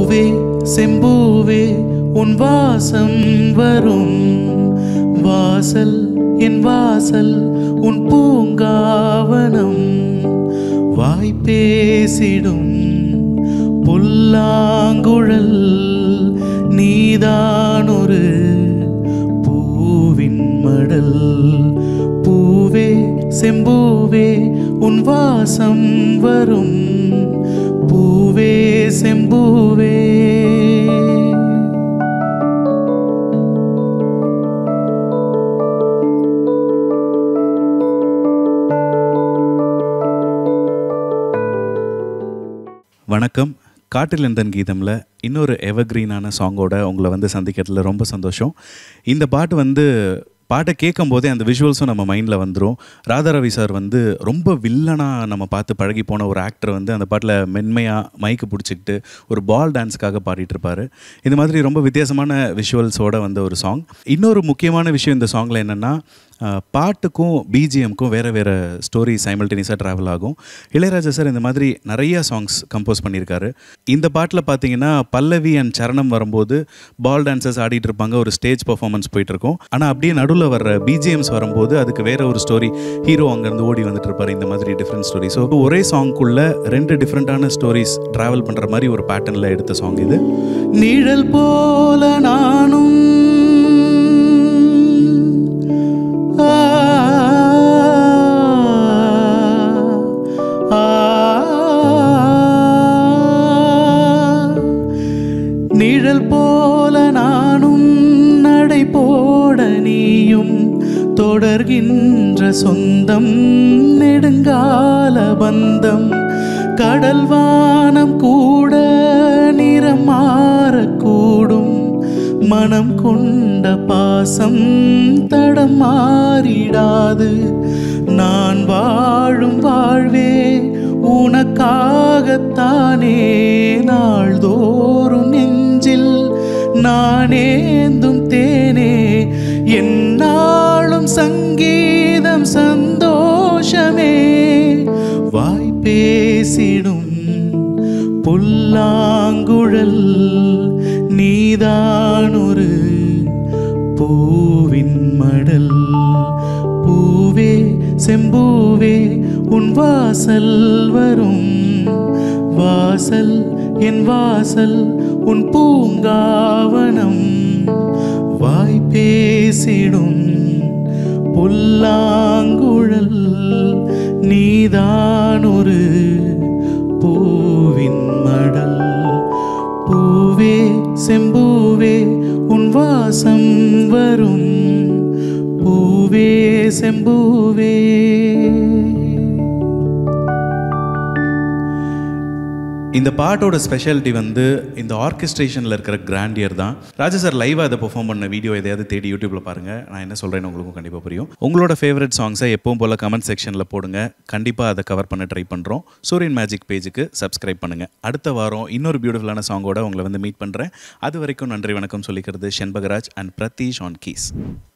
பூவே செம்பூவே உன் வாசம் வரும் வாசல் என் வாசல் உன் பூங்காவனம் வாய் பேசிடும் புல்லாங்குழல் நீதான் ஒரு பூவின் மடல் பூவே செம்பூவே உன் வாசம் வரும் பூவே செம்பூவே வணக்கம். காற்றில் எந்தன் கீதமில் இன்னொரு எவர்கிரீனான சாங்கோட உங்களை சந்திக்கிறதுல ரொம்ப சந்தோஷம். இந்த பாட்டை கேட்கும் போதே அந்த விஷுவல்ஸும் நம்ம மைண்டில் வந்துடும். ராதாரவி சார் ரொம்ப வில்லனாக நம்ம பார்த்து பழகி போன ஒரு ஆக்டர் அந்த பாட்டில் மென்மையாக மைக்கு பிடிச்சிக்கிட்டு ஒரு பால் டான்ஸுக்காக பாடிட்டு இருப்பார். இந்த மாதிரி ரொம்ப வித்தியாசமான விஷுவல்ஸோட ஒரு சாங். இன்னொரு முக்கியமான விஷயம் இந்த சாங்கில் என்னென்னா, பாட்டுக்கும் பிஜிஎம்க்கும் வேறு ஸ்டோரி சைமல்டேனியஸாக ட்ராவல் ஆகும். இளையராஜா சார் இந்த மாதிரி நிறையா சாங்ஸ் கம்போஸ் பண்ணியிருக்காரு. இந்த பாட்டில் பார்த்தீங்கன்னா பல்லவி அண்ட் சரணம் வரும்போது பால் டான்சர்ஸ் ஆடிட்டு இருப்பாங்க, ஒரு ஸ்டேஜ் பர்ஃபார்மன்ஸ் போயிட்டுருக்கும். ஆனால் அப்படியே நடுவில் வர்ற பிஜிஎம்ஸ் வரும்போது அதுக்கு வேறு ஒரு ஸ்டோரி, ஹீரோ அங்கேருந்து ஓடி வந்துட்டு இருப்பார். இந்த மாதிரி டிஃப்ரெண்ட் ஸ்டோரி. ஸோ ஒரே சாங்குக்குள்ளே 2 டிஃப்ரெண்ட்டான ஸ்டோரிஸ் ட்ராவல் பண்ணுற மாதிரி ஒரு பேட்டர்னில் எடுத்த சாங் இது. நிழல் போல நானும் நிழல் போல நானும் நடை போட நீயும் தொடர்கின்ற சொந்தம் நெடுங்கால பந்தம் கடல் வானம் கூட நிறம் மாறக்கூடும் மனம் கொண்ட பாசம் தடம் மாறிடாது நான் வாழும் வாழ்வே உனக்காகத்தானே நாள்தோறும் நெஞ்சில் நானேந்தும் தேனே என்னாலும் சங்கீதம் சந்தோஷமே வாய் பேசிடும் புல்லாங்குழல் நீதான் ஒரு பூவின் மடல் பூவே செம்பூவே உன் வாசல் வரும் வாசல் என் வாசல் உன் பூங்காவனம் வாய் பேசிடும் புல்லாங்குழல் நீதான் ஒரு பூவின் மடல் பூவே செம்பூவே உன் வாசம் வரும் பூவே செம்பூவே. இந்த பாட்டோட ஸ்பெஷாலிட்டி இந்த ஆர்கெஸ்ட்ரேஷனில் இருக்கிற கிராண்டியர் தான். ராஜா சார் லைவாக அதை பெர்ஃபார்ம் பண்ண வீடியோ எதையாவது தேடி யூடியூப்பில் பாருங்கள். நான் என்ன சொல்கிறேன்னு உங்களுக்கும் கண்டிப்பாக புரியும். உங்களோட ஃபேவரட் சாங்ஸை எப்பவும் போல் கமெண்ட் செக்ஷனில் போடுங்க. கண்டிப்பாக அதை கவர் பண்ண ட்ரை பண்ணுறோம். சூரியன் மேஜிக் பேஜுக்கு சப்ஸ்கிரைப் பண்ணுங்கள். அடுத்த வாரம் இன்னொரு பியூட்டிஃபுல்லான சாங்கோட உங்களை மீட் பண்ணுறேன். அது வரைக்கும் நன்றி வணக்கம் சொல்லிக்கிறது Shenbagaraj and Pradeesh on keys.